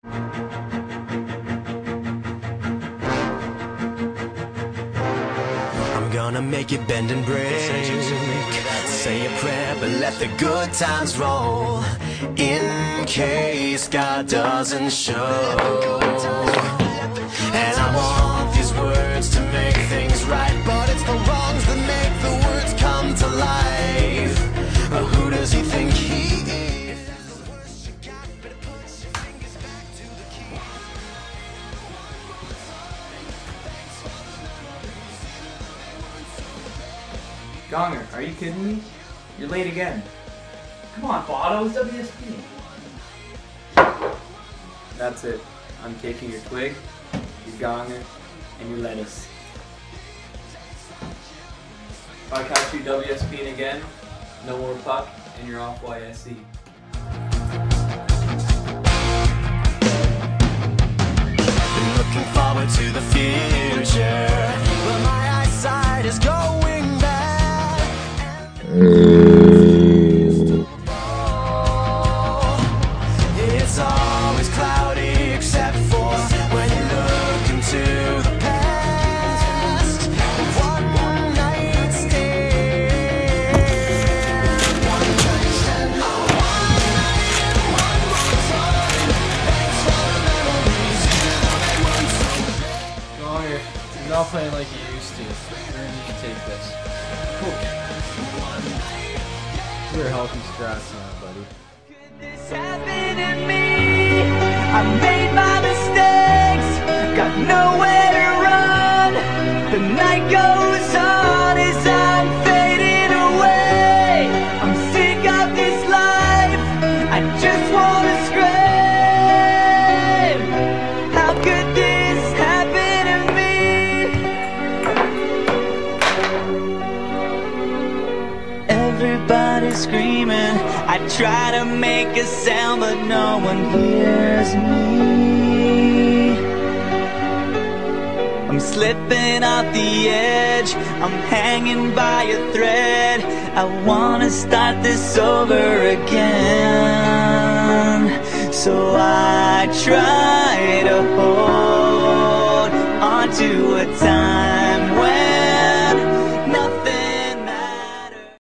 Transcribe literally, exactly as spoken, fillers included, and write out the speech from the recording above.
I'm gonna make it bend and break. Say a prayer, but let the good times roll, in case God doesn't show. And I want these words to make things right, but it's the wrongs that make the words come to life. But who does he think he is? Gonger, are you kidding me? You're late again. Come on, Botto, it's W S P. That's it. I'm taking your twig, your Gonger, and your lettuce. If I catch you W S P'ing again, no more puck, and you're off Y S C. Been looking forward to the future, but my eyesight is going bad. It's always cloudy except for when you look into the past. One night stand, one person, one night, one more time. Thanks for the memories, you know they weren't so bad. Gonger, you're not playing like you used to. You're gonna need to take this. Coach. You're a healthy scratch now, buddy. This happened to me. I made my mistakes, got nowhere to run. The night goes on as I'm fading away. I'm sick of this life, I just wanna scream. How could this happen to me? Everybody's screaming, I try to make a sound but no one hears me. I'm slipping off the edge, I'm hanging by a thread. I wanna start this over again. So I try to hold on to a time